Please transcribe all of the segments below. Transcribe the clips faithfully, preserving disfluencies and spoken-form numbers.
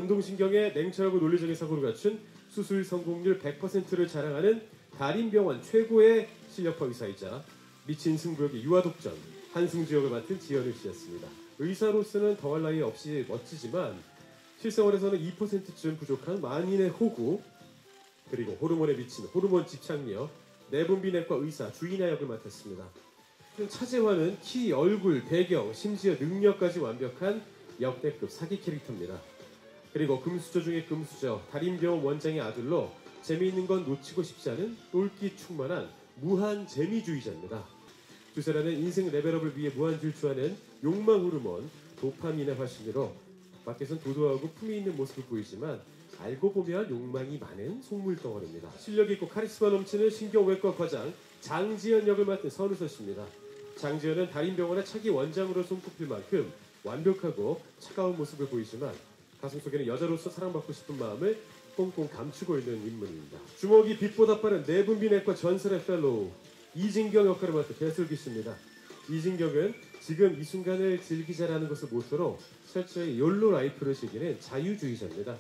운동신경의 냉철하고 논리적인 사고를 갖춘 수술 성공률 백 퍼센트를 자랑하는 다림병원 최고의 실력파 의사이자 미친 승부욕의 유아독전 한승주 역을 맡은 지현우 씨였습니다. 의사로서는 더할 나위 없이 멋지지만 실생활에서는 이 퍼센트쯤 부족한 만인의 호구, 그리고 호르몬에 미친 호르몬 집착력, 내분비내과 의사 주인아 역을 맡았습니다. 차재환은 키, 얼굴, 배경, 심지어 능력까지 완벽한 역대급 사기 캐릭터입니다. 그리고 금수저 중의 금수저, 다림병원 원장의 아들로 재미있는 건 놓치고 싶지 않은 똘끼 충만한 무한 재미주의자입니다. 주세라는 인생 레벨업을 위해 무한 질주하는 욕망 호르몬 도파민의 화신으로 밖에선 도도하고 품위 있는 모습을 보이지만 알고 보면 욕망이 많은 속물 덩어리입니다. 실력 있고 카리스마 넘치는 신경외과 과장 장지현 역을 맡은 선우서 씨입니다. 장지현은 다림병원의 차기 원장으로 손꼽힐 만큼 완벽하고 차가운 모습을 보이지만 가슴속에는 여자로서 사랑받고 싶은 마음을 꽁꽁 감추고 있는 인물입니다. 주먹이 빛보다 빠른 내분비내과 전설의 펠로우 이진경 역할을 맡은 배슬기 씨입니다. 이진경은 지금 이 순간을 즐기자라는 것을 모토로 철저히 욜로 라이프를 즐기는 자유주의자입니다.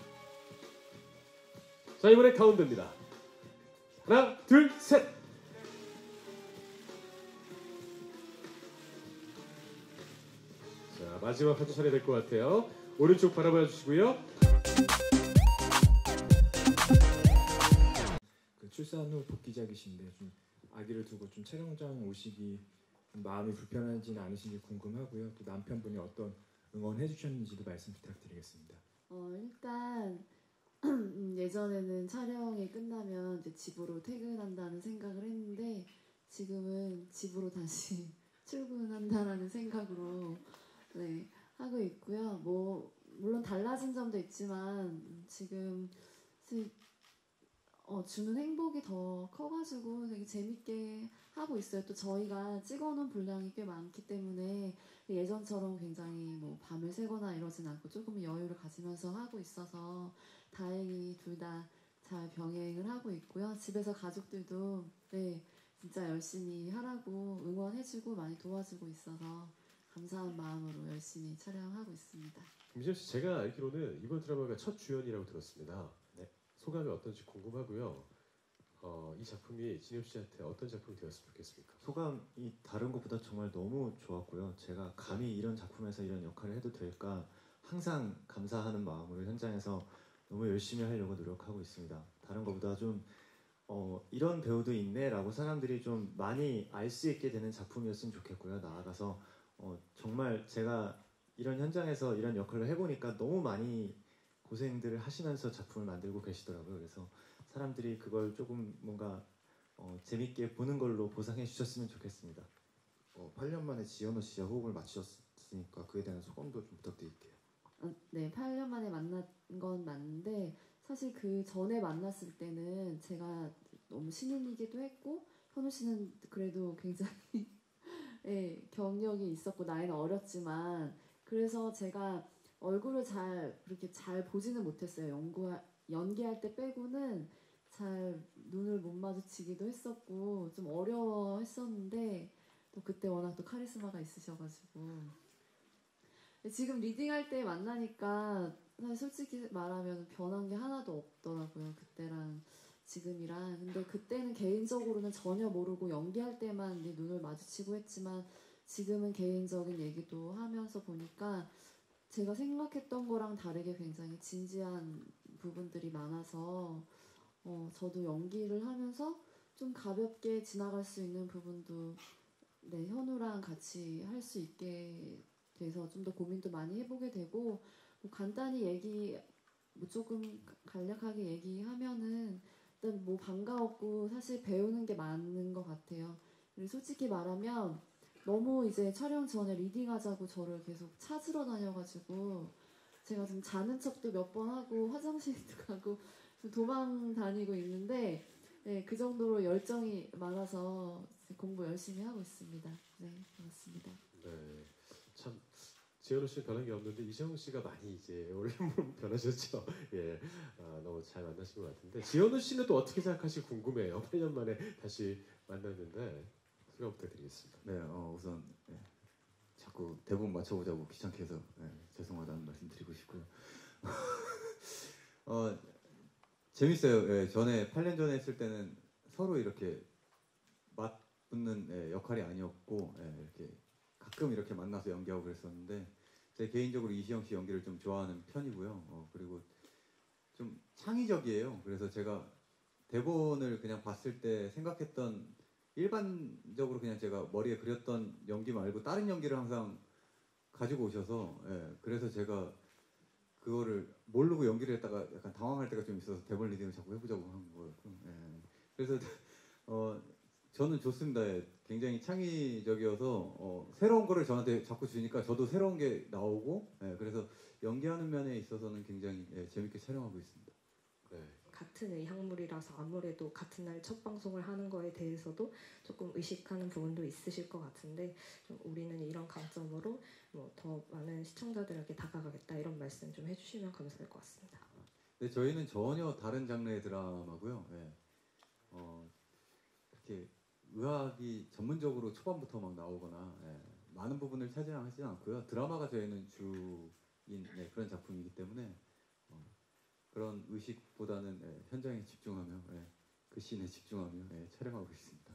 자, 이번에 가운데입니다. 하나, 둘, 셋! 자, 마지막 한 차례 될 것 같아요. 오른쪽 바라봐 주시고요. 그 출산 후 복귀작이신데 좀 아기를 두고 좀 촬영장 오시기 좀 마음이 불편하지는 않으신지 궁금하고요. 또 남편분이 어떤 응원해 주셨는지도 말씀 부탁드리겠습니다. 어, 일단 예전에는 촬영이 끝나면 이제 집으로 퇴근한다는 생각을 했는데 지금은 집으로 다시 출근한다라는 생각으로 네, 하고 있고요. 뭐 물론 달라진 점도 있지만 지금 어, 주는 행복이 더 커가지고 되게 재밌게 하고 있어요. 또 저희가 찍어놓은 분량이 꽤 많기 때문에 예전처럼 굉장히 뭐 밤을 새거나 이러진 않고 조금 여유를 가지면서 하고 있어서 다행히 둘 다 잘 병행을 하고 있고요. 집에서 가족들도 네, 진짜 열심히 하라고 응원해주고 많이 도와주고 있어서 감사한 마음으로 열심히 촬영하고 있습니다. 김지현 씨, 제가 알기로는 이번 드라마가 첫 주연이라고 들었습니다. 네. 소감이 어떤지 궁금하고요. 어, 이 작품이 진엽 씨한테 어떤 작품이 되었으면 좋겠습니까? 소감이 다른 것보다 정말 너무 좋았고요. 제가 감히 이런 작품에서 이런 역할을 해도 될까 항상 감사하는 마음으로 현장에서 너무 열심히 하려고 노력하고 있습니다. 다른 것보다 좀 어, 이런 배우도 있네 라고 사람들이 좀 많이 알 수 있게 되는 작품이었으면 좋겠고요. 나아가서 어, 정말 제가 이런 현장에서 이런 역할을 해보니까 너무 많이 고생들을 하시면서 작품을 만들고 계시더라고요. 그래서 사람들이 그걸 조금 뭔가 어, 재밌게 보는 걸로 보상해 주셨으면 좋겠습니다. 어, 팔 년 만에 지현우 씨와 호흡을 맞추셨으니까 그에 대한 소감도 좀 부탁드릴게요. 어, 네, 팔 년 만에 만난 건 맞는데 사실 그 전에 만났을 때는 제가 너무 신인이기도 했고 현우 씨는 그래도 굉장히 네, 경력이 있었고 나이는 어렸지만 그래서 제가 얼굴을 잘 그렇게 잘 보지는 못했어요. 연구, 연기할 때 빼고는 잘 눈을 못 마주치기도 했었고 좀 어려워했었는데 또 그때 워낙 또 카리스마가 있으셔가지고 지금 리딩할 때 만나니까 사실 솔직히 말하면 변한 게 하나도 없더라고요. 그때랑 지금이랑. 근데 그때는 개인적으로는 전혀 모르고 연기할 때만 눈을 마주치고 했지만 지금은 개인적인 얘기도 하면서 보니까 제가 생각했던 거랑 다르게 굉장히 진지한 부분들이 많아서 어, 저도 연기를 하면서 좀 가볍게 지나갈 수 있는 부분도 네, 현우랑 같이 할 수 있게 돼서 좀 더 고민도 많이 해보게 되고 뭐 간단히 얘기 뭐 조금 간략하게 얘기하면은 일단 뭐 반가웠고 사실 배우는 게 많은 것 같아요. 그리고 솔직히 말하면 너무 이제 촬영 전에 리딩하자고 저를 계속 찾으러 다녀가지고 제가 좀 자는 척도 몇 번 하고 화장실도 가고 좀 도망 다니고 있는데 네, 그 정도로 열정이 많아서 공부 열심히 하고 있습니다. 네, 고맙습니다. 네, 참 지현우 씨는 변한 게 없는데 이정우 씨가 많이 이제 올해 변하셨죠. 예, 아, 너무 잘 만나신 것 같은데 지현우 씨는 또 어떻게 생각하실지 궁금해요. 팔 년 만에 다시 만났는데 소감 부탁드리겠습니다. 네, 어, 우선 네, 자꾸 대본 맞춰보자고 귀찮게 해서 네, 죄송하다는 말씀 드리고 싶고요. 어 재밌어요. 예, 전에 팔 년 전에 했을 때는 서로 이렇게 맞붙는 예, 역할이 아니었고 예, 이렇게 가끔 이렇게 만나서 연기하고 그랬었는데 제 개인적으로 이시영 씨 연기를 좀 좋아하는 편이고요. 어, 그리고 좀 창의적이에요. 그래서 제가 대본을 그냥 봤을 때 생각했던 일반적으로 그냥 제가 머리에 그렸던 연기 말고 다른 연기를 항상 가지고 오셔서 예, 그래서 제가 그거를 모르고 연기를 했다가 약간 당황할 때가 좀 있어서 대본 리딩을 자꾸 해보자고 한 거였고 예. 그래서 어, 저는 좋습니다. 예. 굉장히 창의적이어서 어, 새로운 거를 저한테 자꾸 주니까 저도 새로운 게 나오고 예, 그래서 연기하는 면에 있어서는 굉장히 예, 재밌게 촬영하고 있습니다. 네. 같은 의향물이라서 아무래도 같은 날 첫 방송을 하는 거에 대해서도 조금 의식하는 부분도 있으실 것 같은데 좀 우리는 이런 강점으로 뭐 더 많은 시청자들에게 다가가겠다 이런 말씀 좀 해주시면 감사할 것 같습니다. 네, 저희는 전혀 다른 장르의 드라마고요. 예. 어, 그렇게 의학이 전문적으로 초반부터 막 나오거나 예, 많은 부분을 차지하지는 않고요. 드라마가 저희는 주인 네, 그런 작품이기 때문에 어, 그런 의식보다는 예, 현장에 집중하며 예, 그 씬에 집중하며 예, 촬영하고 있습니다.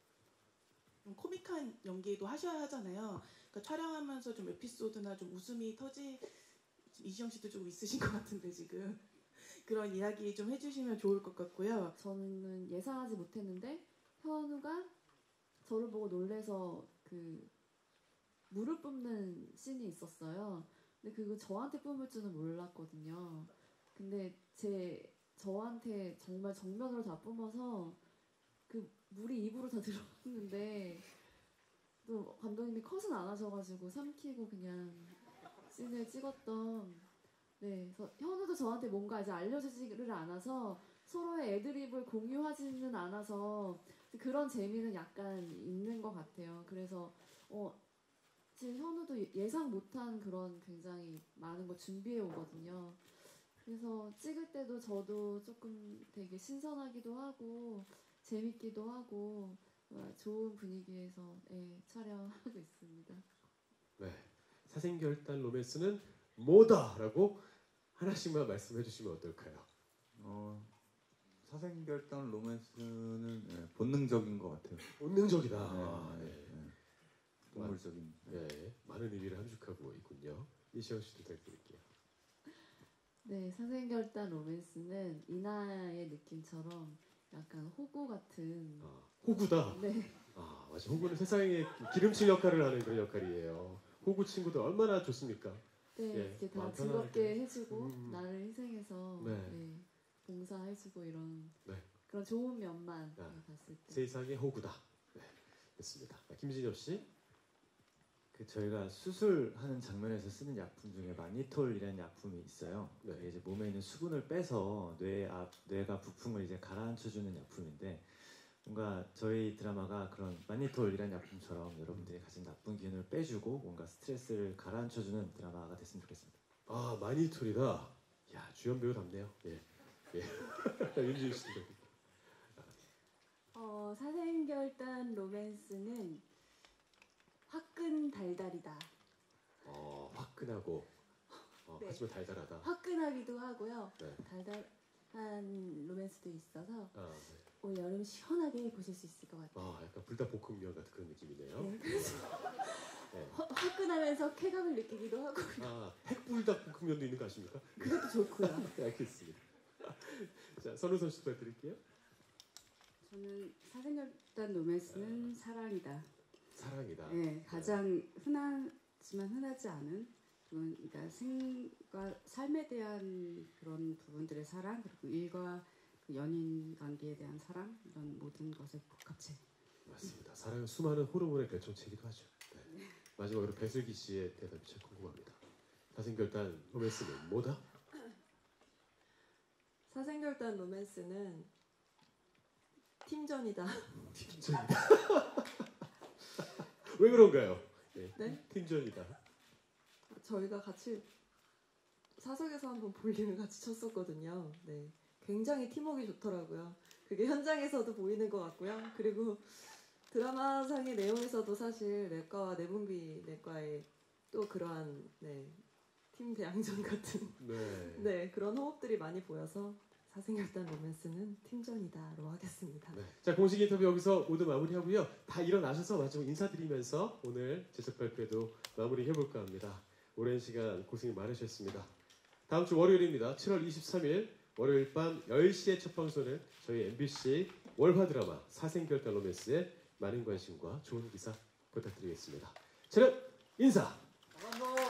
좀 코믹한 연기도 하셔야 하잖아요. 그러니까 촬영하면서 좀 에피소드나 좀 웃음이 터지 이시영 씨도 좀 있으신 것 같은데 지금 그런 이야기 좀 해주시면 좋을 것 같고요. 저는 예상하지 못했는데 현우가 저를 보고 놀래서 그 물을 뿜는 씬이 있었어요. 근데 그거 저한테 뿜을 줄은 몰랐거든요. 근데 제 저한테 정말 정면으로 다 뿜어서 그 물이 입으로 다 들어갔는데 또 감독님이 컷은 안 하셔가지고 삼키고 그냥 씬을 찍었던. 네, 그래서 현우도 저한테 뭔가 이제 알려주지를 않아서 서로의 애드립을 공유하지는 않아서 그런 재미는 약간 있는 것 같아요. 그래서 어, 지금 현우도 예상 못한 그런 굉장히 많은 걸 준비해 오거든요. 그래서 찍을 때도 저도 조금 되게 신선하기도 하고 재밌기도 하고 좋은 분위기에서 예, 촬영하고 있습니다. 네. 사생결단 로맨스는 뭐다라고 하나씩만 말씀해 주시면 어떨까요? 어, 사생결단 로맨스는 예, 본능적인 것 같아요. 본능적이다. 네, 아, 네, 네. 네. 동물적인. 네, 많은 의미를 함축하고 있군요. 이시영 씨도 부탁드릴게요. 네, 사생결단 로맨스는 이나의 느낌처럼 약간 호구 같은. 아, 호구다. 네. 아, 맞아. 호구는 세상에 기름칠 역할을 하는 그런 역할이에요. 호구 친구들 얼마나 좋습니까? 네, 예, 이렇게 다 마음 즐겁게 편안하게. 해주고 음. 나를 희생해서 네. 네, 봉사해주고 이런 네. 그런 좋은 면만 아, 네, 봤을 때. 세상의 호구다. 네, 됐습니다. 아, 김진엽 씨. 그 저희가 수술하는 장면에서 쓰는 약품 중에 마니톨이라는 약품이 있어요. 네. 그게 이제 몸에 있는 수분을 빼서 뇌 앞, 뇌가 부품을 이제 가라앉혀주는 약품인데 뭔가 저희 드라마가 그런 마니톨이라는 약품처럼 여러분들이 가진 나쁜 기운을 빼주고 뭔가 스트레스를 가라앉혀주는 드라마가 됐으면 좋겠습니다. 아, 마니톨이다. 야, 주연 배우답네요. 예, 예. 윤지우 씨도. 어, 사생결단 로맨스는 화끈 달달이다. 어, 화끈하고 어, 네. 하지만 달달하다. 화끈하기도 하고요. 네. 달달한 로맨스도 있어서 아, 네. 올 여름 시원하게 보실 수 있을 것 같아요. 아, 약간 불닭볶음면 같은 그런 느낌이네요. 네, 그래서 네. 화, 화끈하면서 쾌감을 느끼기도 하고 아, 핵불닭볶음면도 있는 거 아십니까? 그것도 좋고요. 네, 알겠습니다. 자, 선우선 씨 부탁드릴게요. 저는 사생결단 로맨스는 사랑이다. 사랑이다. 네, 가장 흔하지만 흔하지 않은 그런 그러니까 생과 삶에 대한 그런 부분들의 사랑 그리고 일과 그 연인 관계에 대한 사랑 이런 모든 것의 복합체. 맞습니다. 사랑은 수많은 호르몬의 결정체이기도 하죠. 네. 마지막으로 배슬기 씨의 대답이 제일 궁금합니다. 사생결단 로맨스는 뭐다? 사생결단 로맨스는 팀전이다. 팀전이다. 왜 그런가요? 네. 네? 팀전이다. 저희가 같이 사석에서 한번 볼링을 같이 쳤었거든요. 네, 굉장히 팀워크가 좋더라고요. 그게 현장에서도 보이는 것 같고요. 그리고 드라마상의 내용에서도 사실 내과와 내분비 내과의 또 그러한 네, 팀 배양전 같은 네. 네 그런 호흡들이 많이 보여서 사생결단 로맨스는 팀전이다로 하겠습니다. 네. 자, 공식 인터뷰 여기서 모두 마무리하고요. 다 일어나셔서 마지막 인사드리면서 오늘 제작 발표도 마무리해볼까 합니다. 오랜 시간 고생이 많으셨습니다. 다음 주 월요일입니다. 칠월 이십삼일 월요일 밤 열 시에 첫 방송을 저희 엠비씨 월화 드라마 사생결단 로맨스에 많은 관심과 좋은 기사 부탁드리겠습니다. 촬영 인사! 감사합니다.